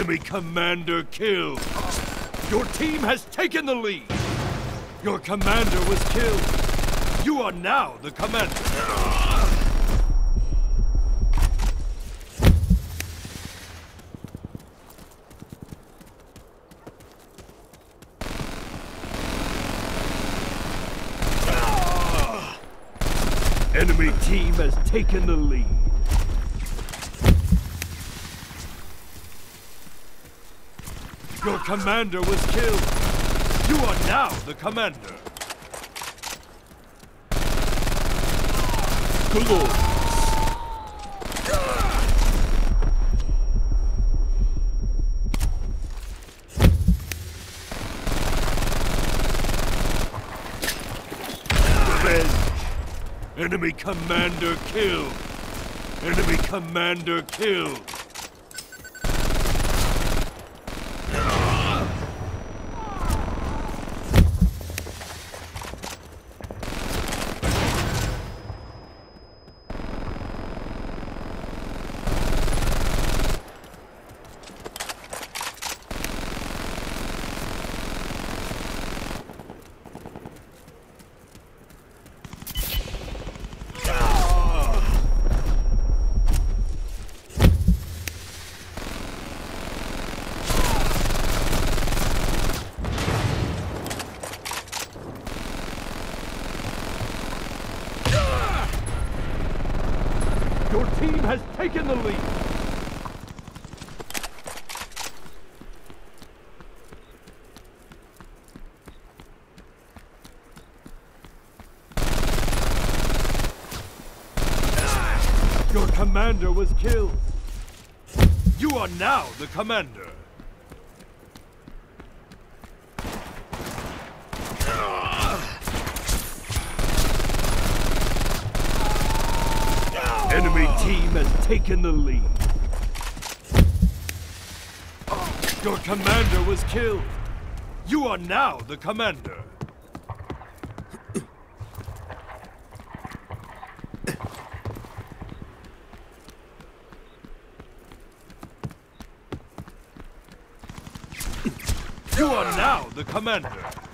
Enemy commander killed. Your team has taken the lead. Your commander was killed. You are now the commander. Enemy team has taken the lead. Your commander was killed. You are now the commander. Glorious. Revenge. Enemy commander killed. Enemy commander killed. Your team has taken the lead. Your commander was killed. You are now the commander. Enemy team has taken the lead. Your commander was killed. You are now the commander. You are now the commander.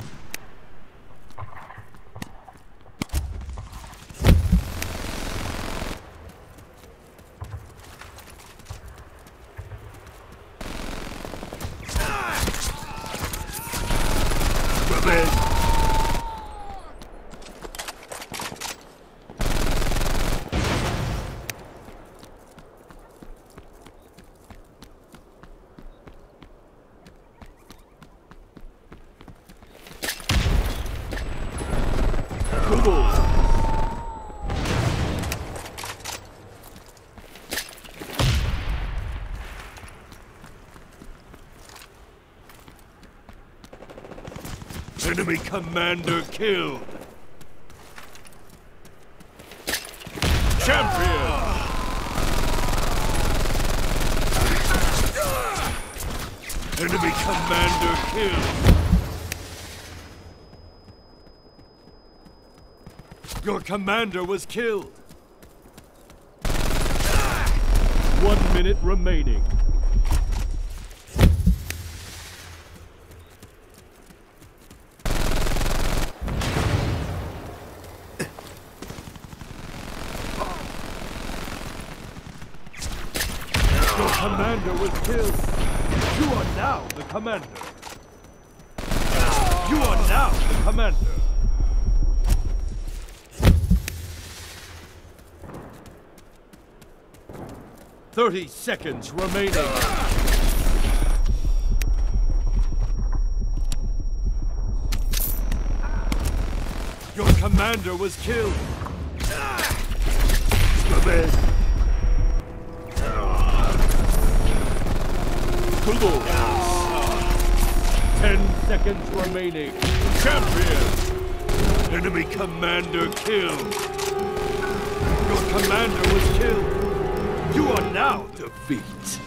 Enemy commander killed. Champion! Enemy commander killed. Your commander was killed. 1 minute remaining. Your commander was killed. You are now the commander. You are now the commander. "30 seconds remaining. Your commander was killed. Revenge. 10 seconds remaining. Champion! Enemy commander killed. Your commander was killed. You are now defeat.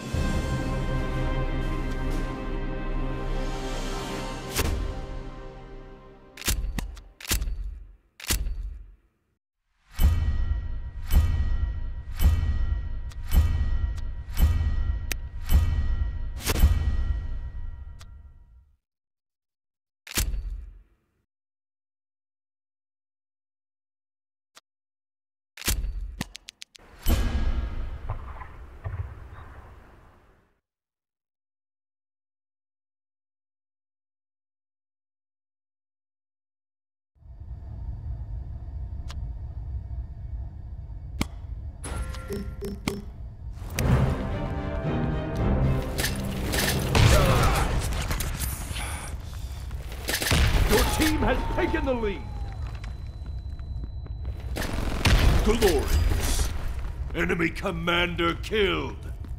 has taken the lead. Glorious. Enemy commander killed.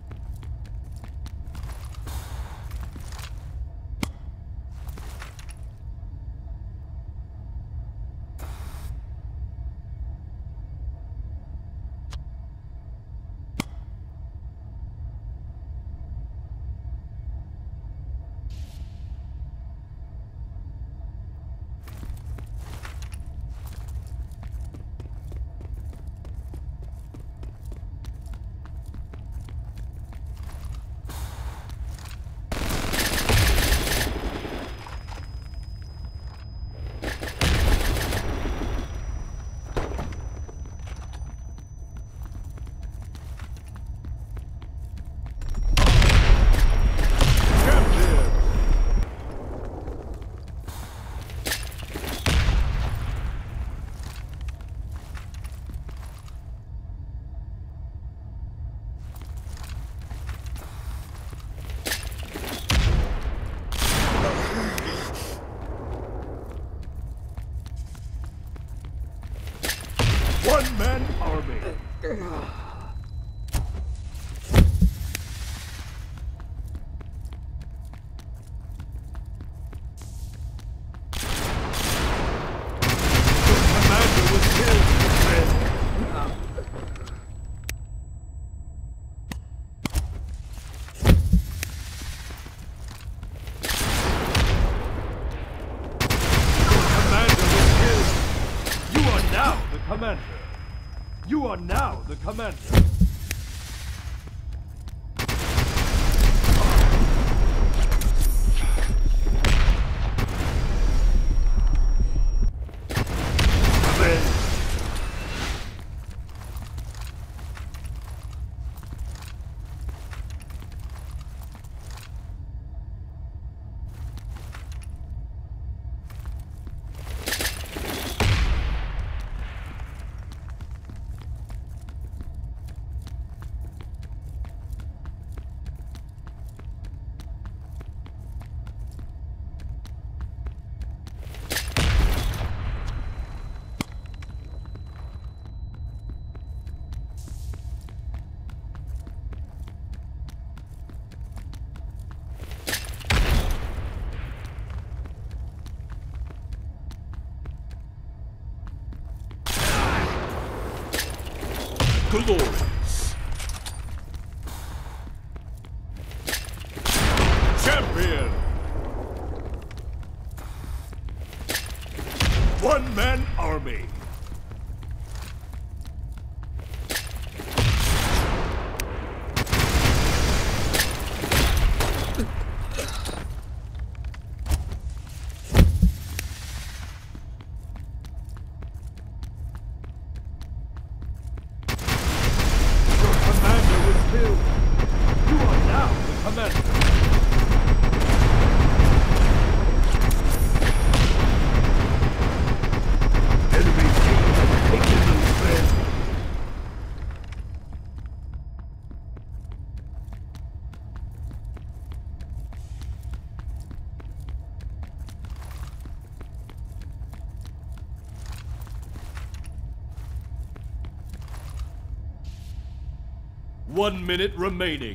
One-man army. Your commander was killed, Commander. You are now the commander. Glorious. Champion. One-man army. One minute remaining.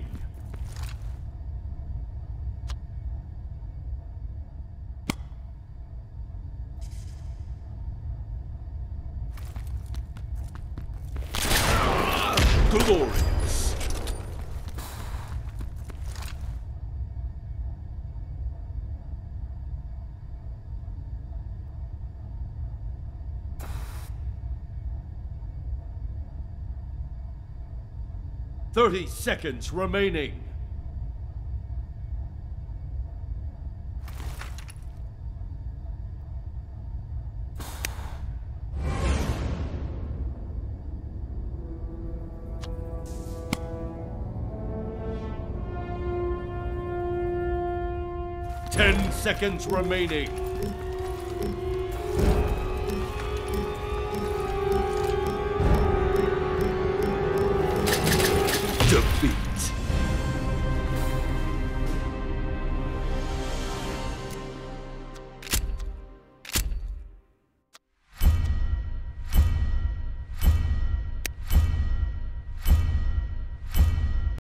Glorious. Thirty seconds remaining. Ten seconds remaining.